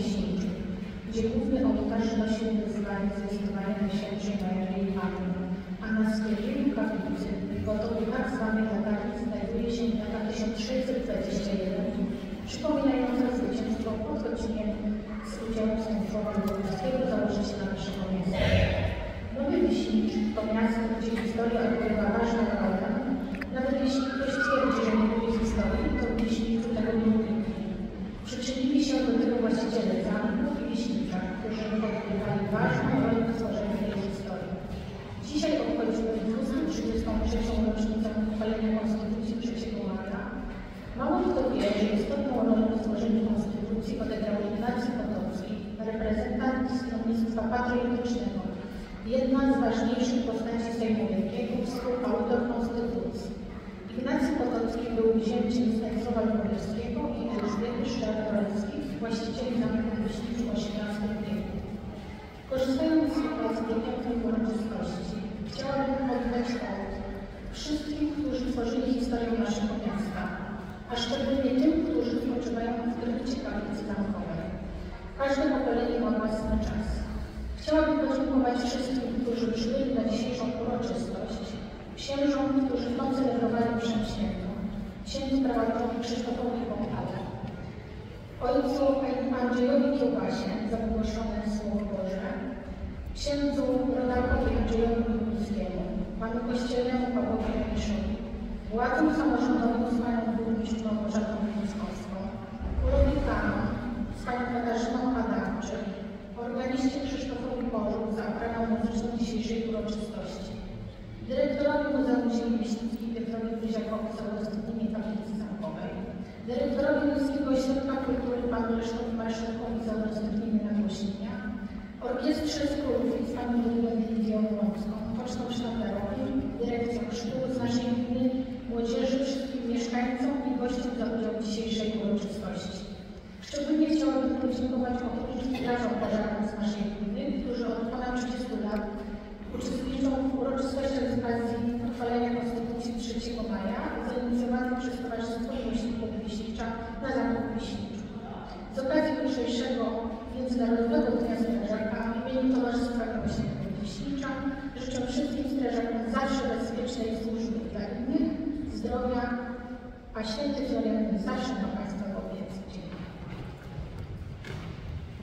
Wyśniczym, gdzie główny ołtarz nosił wyzwanie zwiastowania doświadczeń Marii i Panny, a na sklepieniu kaplicy, gotowy tak zwanej latarni, znajduje się data 1621, przypominająca zwycięstwo pod Kocinem z udziałem Stanisława Lubowskiego, założyciela naszego miasta. Nowy Wyśnicz to miasto, gdzie historia odgrywa ważną rolę. Nawet jeśli ktoś twierdzi, że nie lubi historii, to w Wyśniczu tego nie uniknie. Przyczynili się do tego właściciele zamków i Wyśnicza, którzy odgrywali ważną rolę w tworzeniu tej historii. Dzisiaj obchodzimy 233. rocznicę uchwalenia Konstytucji 3 maja. Mało kto wie, że istotną rolę w tworzeniu Konstytucji odegrał Ignacy Potocki, reprezentant stronnictwa patriotycznego, jedna z ważniejszych postaci Sejmu Wielkiego, współautor Konstytucji. Ignacy Potocki był zięciem Stanisława Lubowskiego i Elżbiety Szczerborowskiej, właścicieli zamku w Wyśniczu w XVIII wieku. Korzystając z okazji pięknej uroczystości, chciałabym oddać hołd wszystkim, którzy tworzyli historię naszego miasta, a szczególnie tym, którzy spoczywają w krypcie kaplicy zamkowej. Każde pokolenie ma własny czas. Chciałabym podziękować wszystkim, którzy przybyli na dzisiejszą uroczystość, księżom, którzy celebrovali mszę świętą, księdzu prałatowi Krzysztofowi Bąkale, ojcu Andrzejowi Kiełbasie za wygłoszone Słowo Boże, księdzu Rodakowi Andrzejowi Mikulskiemu, panu kościelnemu Pawłowi Raniszowi, władzom samorządowym z panią burmistrz Małgorzatą Mińskowską, urodnikanom z panią Katarzyną Adamczyk, organiście Krzysztofowi Bożu za oprawę muzyczną dzisiejszej uroczystości, dyrektorowi Muzeum Ziemi Wiśnickiej Piotrowi Gryziakowi za udostępnienie kaplicy zamkowej, dyrektorowi Ludzkiego Ośrodka Kultury panu Leszkowi Marszałkowi za udostępnienie nagłośnienia, orkiestrze z Królów z panią Ludwigą Lidią Łącką, pocztom sztandarowi, dyrekcją szkół z naszej gminy, młodzieży, wszystkim mieszkańcom i gościom za udział w dzisiejszej uroczystości. Szczególnie chciałabym podziękować ochotniczym strażom pożarnym z naszej gminy, którzy od ponad 30 lat uczestniczą w uroczystościach z okazji uchwalenia Konstytucji 3 maja zainicjowanym przez Towarzystwo Miłośników Wyśnicza na zamku w Wyśniczu. Z okazji jutrzejszego Międzynarodowego Dnia Strażaka w imieniu Towarzystwa Miłośników Wyśnicza życzę wszystkim strażakom zawsze bezpiecznej służby dla innych, zdrowia, a święty Florian zawsze